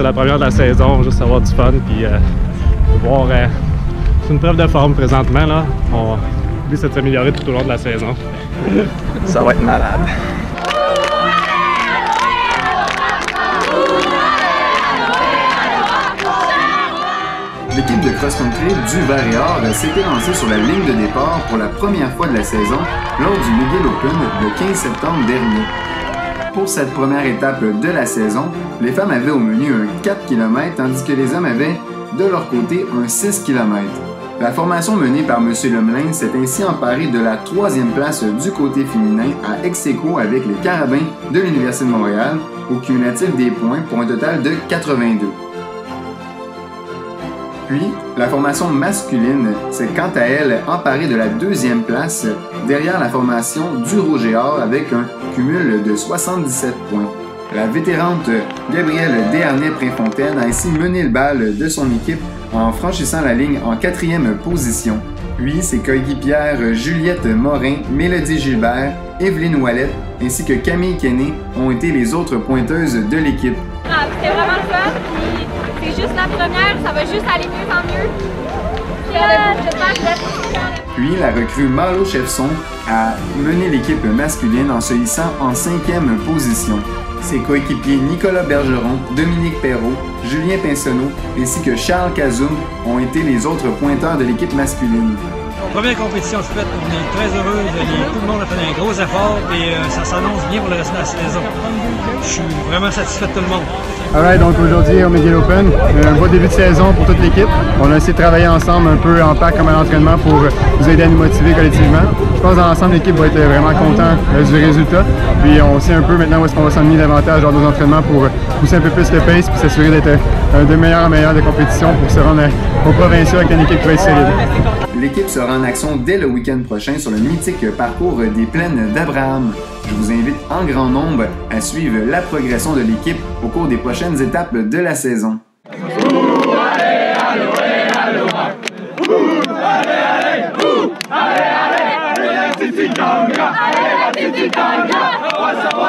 c'est la première de la saison, juste avoir du fun, puis voir. C'est une preuve de forme présentement, là. On essaie de s'améliorer tout au long de la saison. Ça va être malade. L'équipe de cross-country du Vert-et-Or s'était lancée sur la ligne de départ pour la première fois de la saison lors du McGill Open le 15 septembre dernier. Pour cette première étape de la saison, les femmes avaient au menu un 4 km tandis que les hommes avaient de leur côté un 6 km. La formation menée par M. Lemelin s'est ainsi emparée de la 3e place du côté féminin à ex-aequo avec les Carabins de l'Université de Montréal au cumulatif des points pour un total de 82. Puis, la formation masculine s'est quant à elle emparée de la 2e place derrière la formation du Rouge-et-Or avec un cumul de 77 points. La vétérante Gabrielle Desharnais-Préfontaine a ainsi mené le bal de son équipe en franchissant la ligne en 4e position. Puis, ses coéquipières Juliette Morin, Mélodie Gilbert, Evelyne Ouellette ainsi que Camille Kenney ont été les autres pointeuses de l'équipe. C'était vraiment le fun, puis c'est juste la première, ça va juste aller mieux en mieux. Puis la recrue Marlo Chefson a mené l'équipe masculine en se hissant en 5e position. Ses coéquipiers Nicolas Bergeron, Dominique Perrault, Julien Pinsonneau ainsi que Charles Cazoum ont été les autres pointeurs de l'équipe masculine. Première compétition faite, on est très heureux. Tout le monde a fait un gros effort et ça s'annonce bien pour le reste de la saison. Je suis vraiment satisfait de tout le monde. Alright, donc aujourd'hui au McGill Open, un beau début de saison pour toute l'équipe. On a essayé de travailler ensemble un peu en pack comme à l'entraînement pour nous aider à nous motiver collectivement. Je pense que dans l'ensemble, l'équipe va être vraiment content du résultat. Puis on sait un peu maintenant où est-ce qu'on va s'ennuyer davantage lors de nos entraînements pour pousser un peu plus le pace et s'assurer d'être de meilleur en meilleur de compétition pour se rendre aux provinciaux avec une équipe qui va être solide. L'équipe sera en action dès le week-end prochain sur le mythique parcours des plaines d'Abraham. Je vous invite en grand nombre à suivre la progression de l'équipe au cours des prochaines étapes de la saison. Allez,